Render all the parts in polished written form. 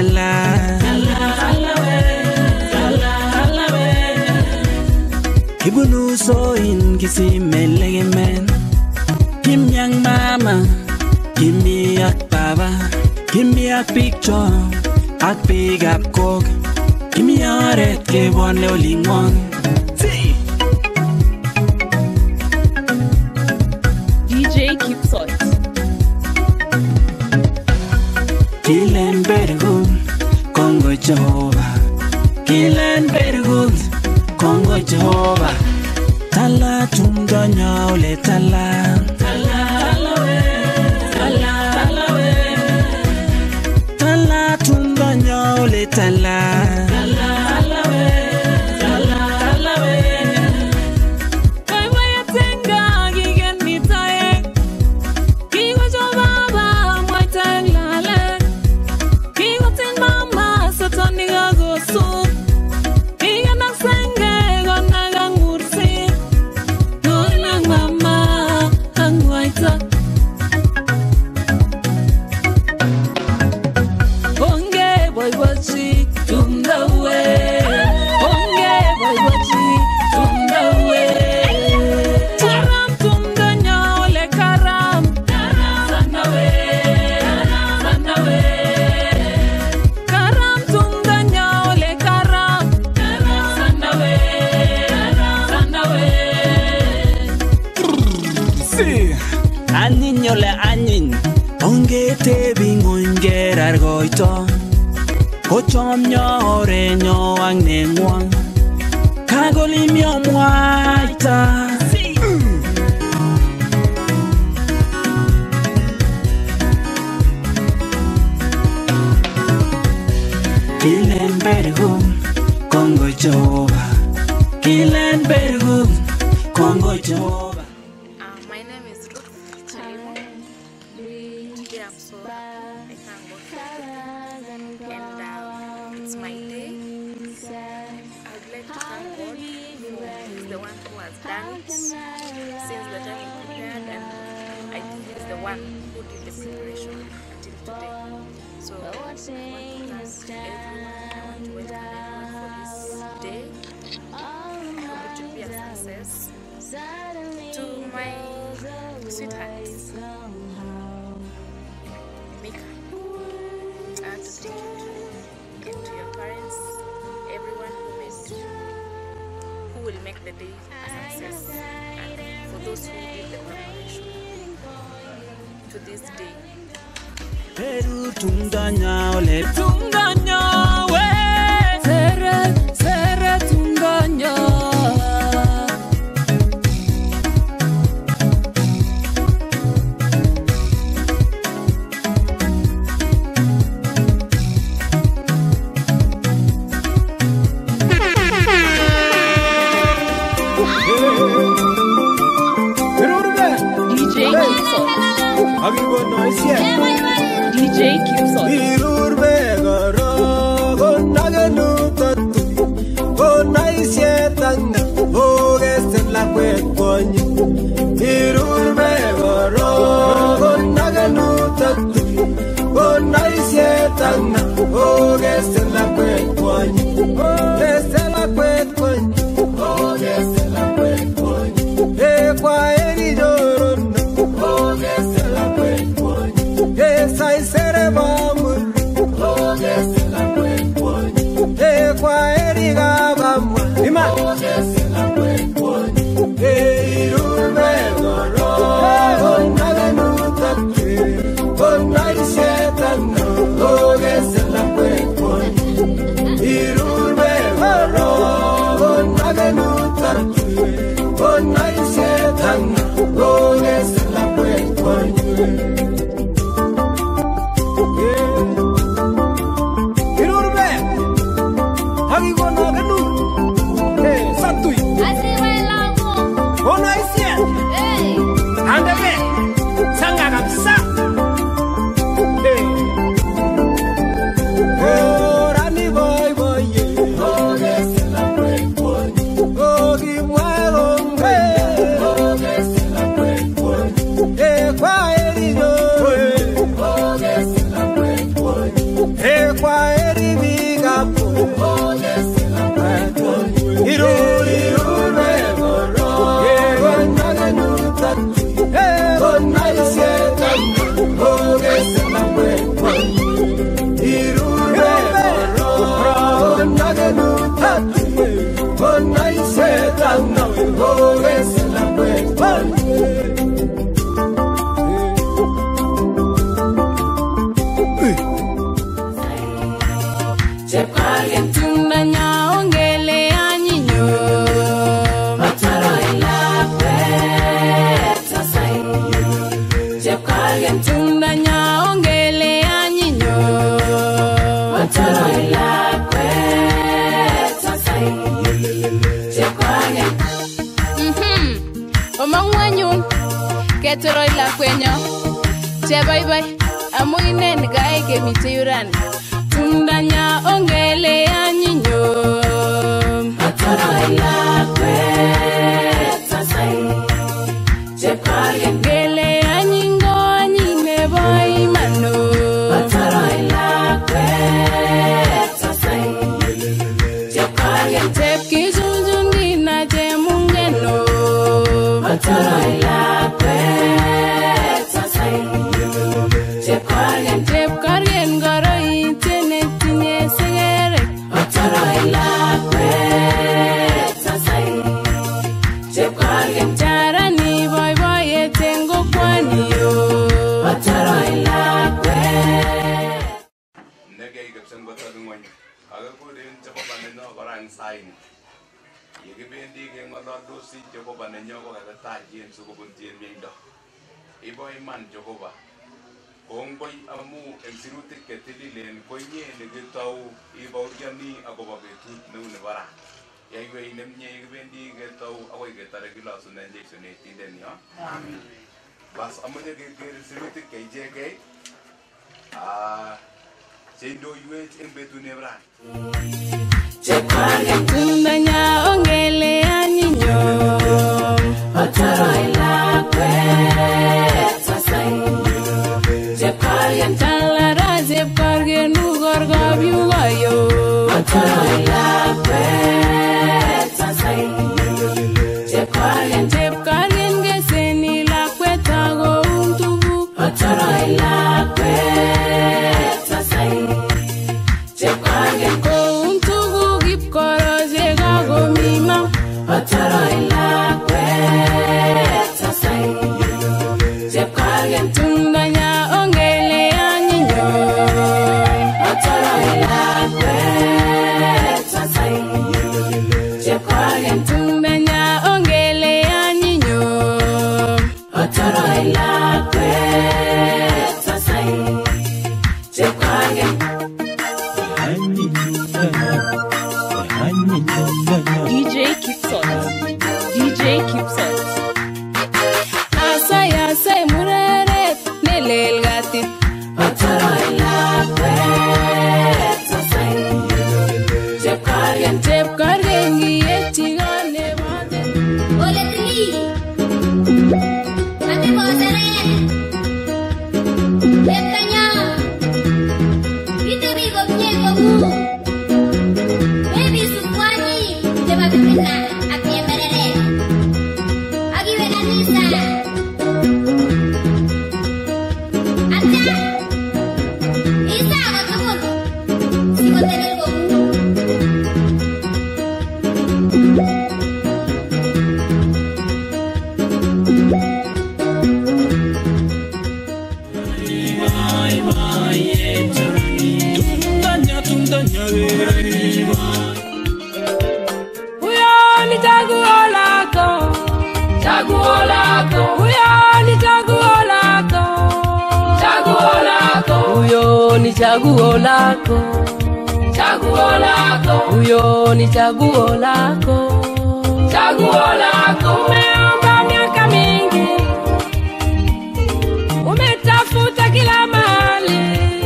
tala Kibunu soin kisimelegemen Kimyang mama Kimi ak baba Kimi ak picture Ak big up kog Kimi oret kebone olingwong DJ Kipsot Kilen bergum Kongo Jehovah Kilen bergum Kongo Jehovah Tala tumdonya ole tala Tala we Tala we Tala tumdonya ole tala Tala we Tala we Koi waya tenga gigen mitaye Kiwa jobaba mwai tang lale Kiwa ten mama satani gagosu Kiga naksenge gona gangursi Nonang mama angwaita Onge boy wachi tumdawe Onge boy wachi tumdawe Karam tumdanya ole karam Sanawe Sanawe Karam tumdanya ole karam Sanawe Sanawe Si Anin yole anin Onge te bingonger argoito Kochom nyo orenyo ang nengwang Kagolim yo mwaita Kilen bergum Kongo Jehovah Kilen bergum Kongo Jehovah My name is Ruth Chalimo. Today I'm so happy. I thank God for everything. And it's my day. I would like to thank God for He's the one who has done it since the time we prepared, and I think He's the one who did the preparation until today. So I want to thank everyone. I want to welcome everyone for this day. I hope it will be a success. To my sweetheart, Mika, I want to thank you and to your parents, everyone who will make the day a success, and for those who did the preparation to this day. Peru tundanya ole Tunganya we Sere tunganya DJ Kipsot DJ Kipsot Chepkargen tundanya ongele anyinyo Mataro ilakwet sasai Chepkargen tundanya ongele anyinyo Mataro ilakwet sasai Chepkargen Omangwanyun Ketoro ilakwenyo Chebaibai Amu inen gae kemite yuran Tundanya ongele anyinyo Mataro ilakwet sasai Chepkargen gele anyingo anyine boy mano Mataro ilakwet sasai Chepkargen Chepkizunzun gina jemungeno Mataro ilakwet sasai Chepkargen goroi tene tinye segerek Mataro ilakwet sasai Chepkargen charani boy boy etengo kwani yo Mataro ilakwet Negay kapsan bata dungwan aga ko rin chapa banenyo barang sain yegebendi ke ngalado si chapa banenyo ko kada tajien su ko buntien mindo iboy man jokoba kung boy amu exirutik ketililen ko nye negitau ibaw yani ako babetut nu ne bara yaiwe nemnye yegebendi getau akoy getare gilasu na injection etiden yo amen bas amune ke exirutik ke jeke Sendo yuet en betu nebra Chepkargen tundanya ongele anyinyo Mataro ilakwet sasai Chepkargen talara Chepkargen ugorgob yugoyo Mataro ilakwet sasai Chepkargen geseni lakwet ago untubuk Mataro ilakwet sasai Chepkargen ko untubuk ipkoroje gago mima Mataro ilakwet sasai Chepkargen tundanya ongele anyinyo Mataro ilakwet sasai Chepkargen tundanya ongele anyinyo Mataro ilakwet sasai Chepkargen DJ Kipsot. DJ Kipsot. Asay mureret nelel gatit Mataro ilakwet sasai Chepkargen giyeti gane bate Oletini Ate bosere Leptanya Ite bigo mnyego mu Baby sukwani Jema bipina Apie merere Agiwe kanisa Ata Isa wakamuno Siko tenelgo mu Tundanya Uyo ni chaguo lako Uyo ni chaguo lako Uyo ni chaguo lako Uyo ni chaguo lako Umeomba miaka mingi Umetafuta kila mahali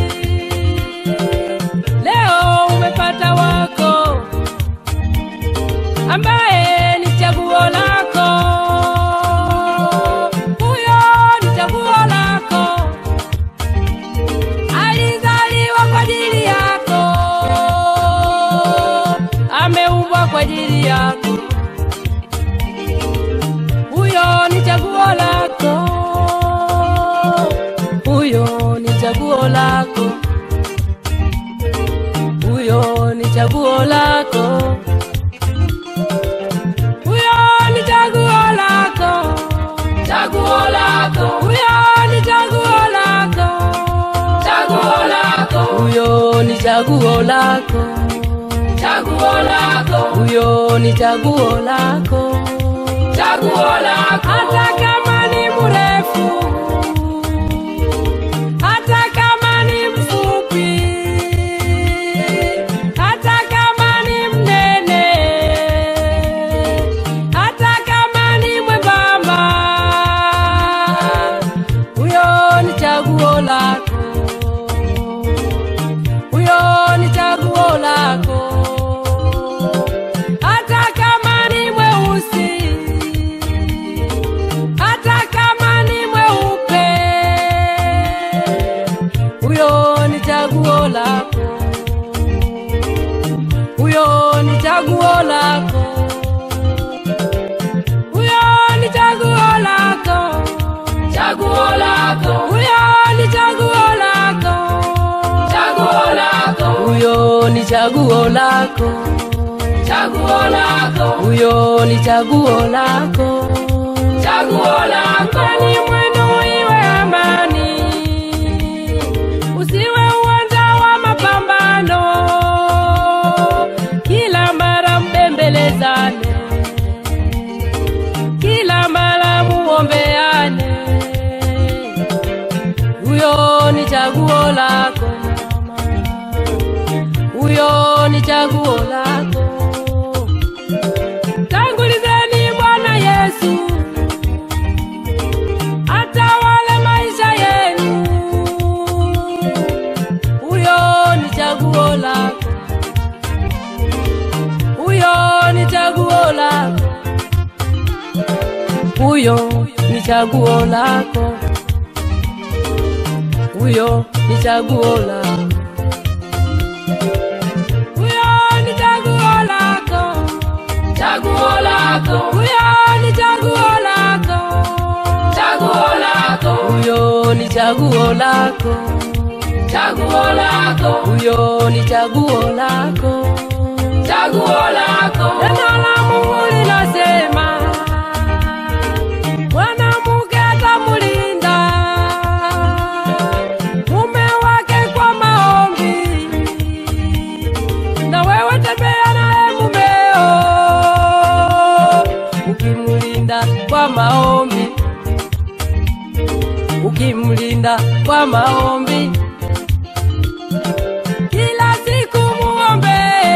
Leo umepata wako ambaye ni chaguo lako Huyo ni chaguo lako Alizaliwa kwa ajili yako Ameumbwa kwa ajili yako Huyo ni chaguo lako Huyo ni chaguo lako Huyo ni chaguo lako Huyo ni chaguo lako Huyo ni chaguo lako chaguo lako, chaguo lako. Huyo ni chaguo lako, chaguo lako. Hata kama ni mrefu, hata kama ni mfupi, hata kama ni mnene, hata kama ni mwembamba, huyo ni chaguo lako, huyo ni chaguo lako. Hata kama ni mweusi, hata kama ni mweupe, huyo ni chaguo lako, huyo ni chaguo lako, huyo ni chaguo lako, chaguo lako. Huyo ni chaguo lako, chaguo lako. Huyo ni chaguo lako, chaguo lako. Huyo ni chaguo lako, chaguo lako. Ni mwendo iwe amani, usiwe uwanja wa mapambano. Kila mara mbembelezane, kila mara muombeane. Huyo ni chaguo lako, huyo ni chaguo lako. Tangulizeni Bwana Yesu, atawale maisha yenu. Huyo ni chaguo lako, huyo ni chaguo lako, huyo ni chaguo lako, huyo ni chaguo lako. Chaguo lako, huyo ni chaguo lako, chaguo lako. Huyo ni chaguo lako, chaguo lako. Huyo ni chaguo lako, chaguo lako. Neno la Mungu linasema mwanamke atamlinda mume wake kwa maombi, na wewe tembea naye mumeo ukimlinda kwa maombi, ukimlinda kwa maombi. Kila siku muombe,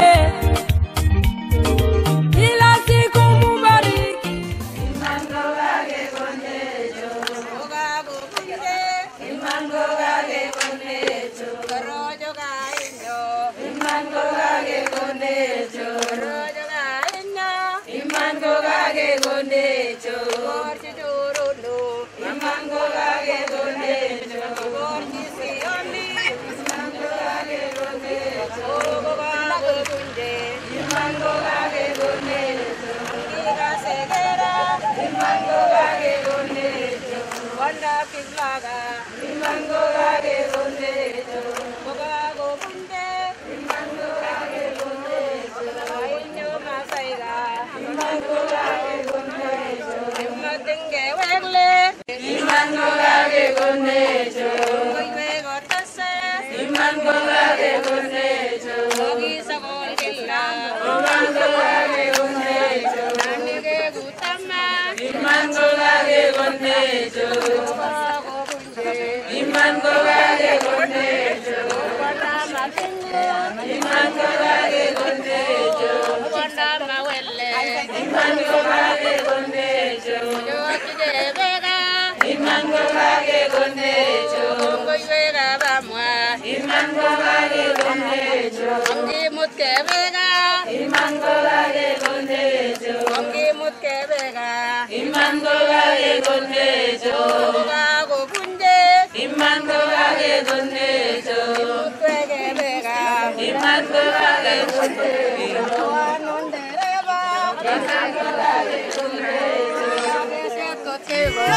kila siku mubariki. Imango gage kondecho, ogago kunde. Imango gage kondecho, korojo gainyo. Imango gage kondecho, korojo gainyo. Imango gage kondecho, korchi jurundo. Imango gage kondecho, korchi sioni. Imango gage kondecho, ogago kunde. Imango gage kondecho, kira segera. Imango gage kondecho, wanda kilaga. Imango gage kondecho, ogago kunde. Imango gage kondecho, ainyo masaiga. Imango gage kondecho, imatinge wegle. Imango gage kondecho, oiwe gotase. Imango gage kondecho, ogisa golkilla. Imango gage kondecho, nanige gutama. Imango gage kondecho, ogago kunde. Imango gage kondecho, wanda matingo. Imango gage kondecho, wanda mawelle. Imango gage kondecho, yochide vega. Imango gage kondecho, ngoywega bamwa. Imango gage kondecho, ongi mutke vega. Imango gage kondecho, ongi mutke vega. Imango gage kondecho, ogago kunde. Imango gage kondecho, mutwege vega. Imango gage kondecho, anondereva. Imango gage kondecho, ageseto teva.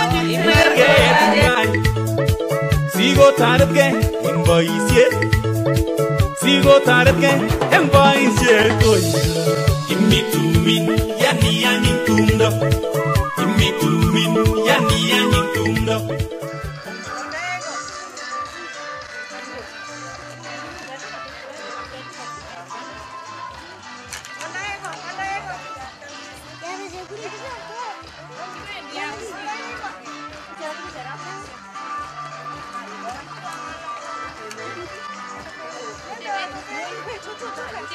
Sigo tarke in boisiet, sigo tarke in boisiet. Imitumin yani tumdo, imitumin yani tumdo.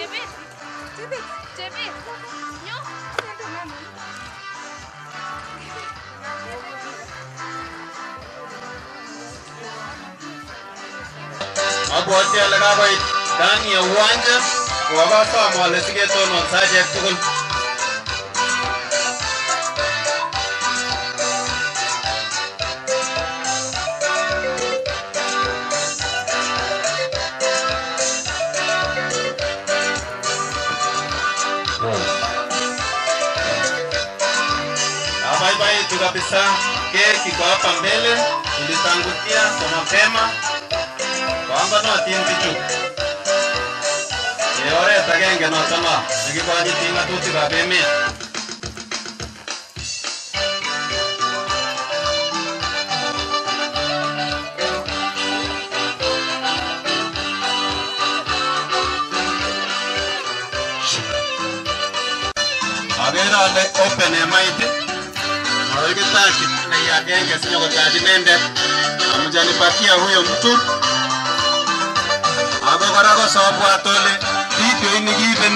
Abwati ale kakoit ndani ya uwanja kokasom ale siketonon sachek tugul. Abaibai kabisa, keki iko hapa mbele, ilitangulia kwa mapema. Panganotin bichu. Oret agenge noton nekikonyiti ng'atutikab emet. Agere ale open emait. Makikitaki nei agenge sinyokotaji inendet. Amjanipatia huyo mtu. Ako kora ko sobwat ole video ini kiibe